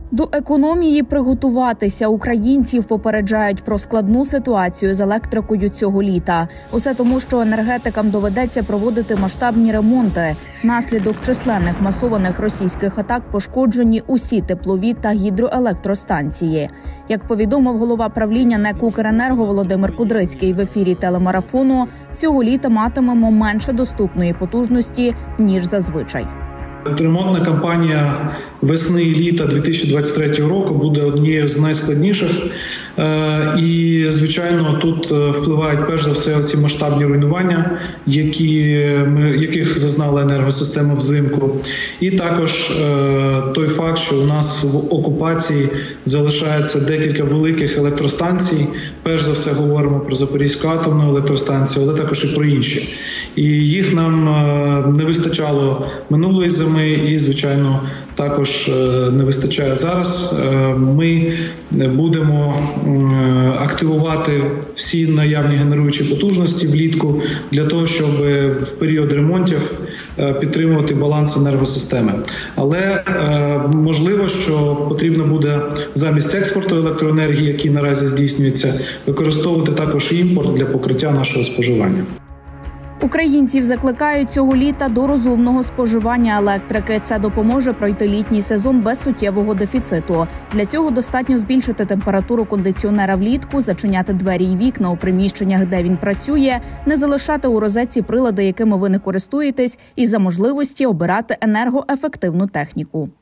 До економії приготуватися. Українців попереджають про складну ситуацію з електрикою цього літа. Усе тому, що енергетикам доведеться проводити масштабні ремонти. Внаслідок численних масованих російських атак пошкоджені усі теплові та гідроелектростанції. Як повідомив голова правління НЕК «Укренерго» Володимир Кудрицький в ефірі телемарафону, цього літа матимемо менше доступної потужності, ніж зазвичай. Ремонтна кампанія весни і літа 2023 року буде однією з найскладніших. І, звичайно, тут впливають перш за все ці масштабні руйнування, яких зазнала енергосистема взимку. І також той факт, що у нас в окупації залишається декілька великих електростанцій. Перш за все говоримо про Запорізьку атомну електростанцію, але також і про інші. І їх нам не вистачало минулої зими і, звичайно, також не вистачає зараз. Ми будемо активувати всі наявні генеруючі потужності влітку для того, щоб в період ремонтів підтримувати баланс енергосистеми. Але можливо, що потрібно буде замість експорту електроенергії, який наразі здійснюється, використовувати також імпорт для покриття нашого споживання. Українців закликають цього літа до розумного споживання електрики. Це допоможе пройти літній сезон без суттєвого дефіциту. Для цього достатньо збільшити температуру кондиціонера влітку, зачиняти двері і вікна у приміщеннях, де він працює, не залишати у розетці прилади, якими ви не користуєтесь, і за можливості обирати енергоефективну техніку.